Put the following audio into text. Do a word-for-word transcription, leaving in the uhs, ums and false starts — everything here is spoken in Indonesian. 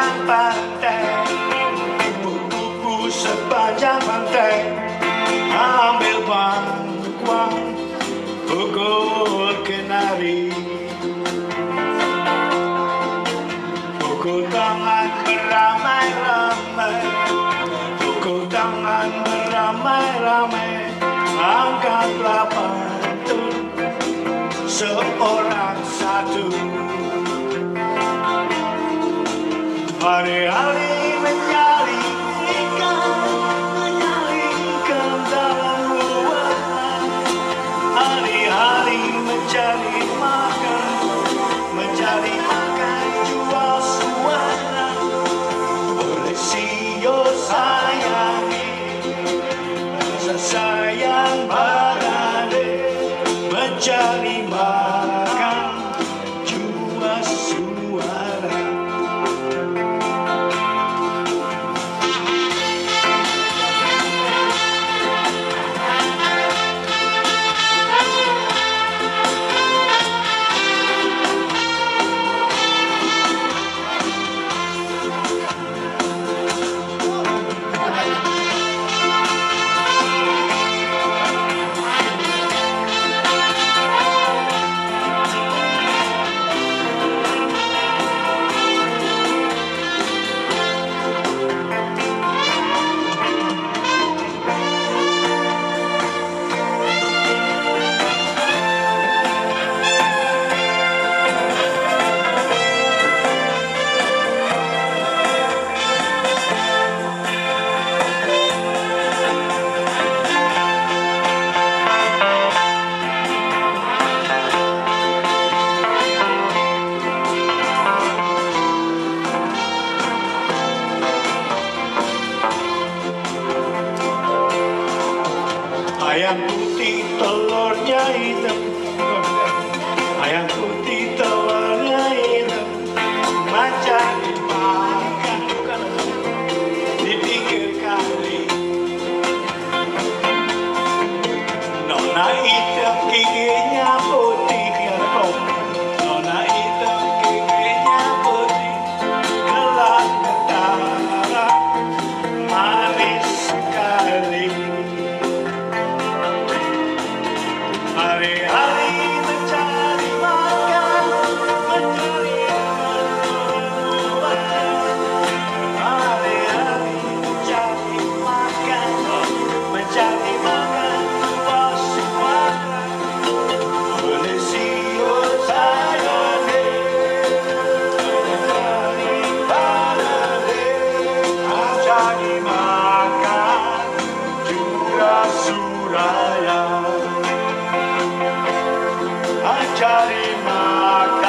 sepanjang pantai, kupu-kupu sepanjang pantai, ambil bangkuang, pukul kenari, pukul tangan beramai-ramai, pukul tangan beramai-ramai, angkatlah pantun seorang satu. Hari-hari mencari ikan, mencari ikan dalam ruangan. Hari-hari mencari makan, mencari makan jual suara. Oleh sio sayangi, rasa sayang barade, mencari makan jual suara. Ayam putih telurnya hitam, ayam putih telurnya hitam, macam dimakan di pinggir kali. Nona hitam giginya putih, nona hitam giginya putih, gelap ketara, manis sekali. Hari-hari mencari makan, mencari makan. Hari-hari mencari makan, mencari makan buah suara. Oleh sio sayangi, mencari barade, mencari makan juga suraya. Mencari makan.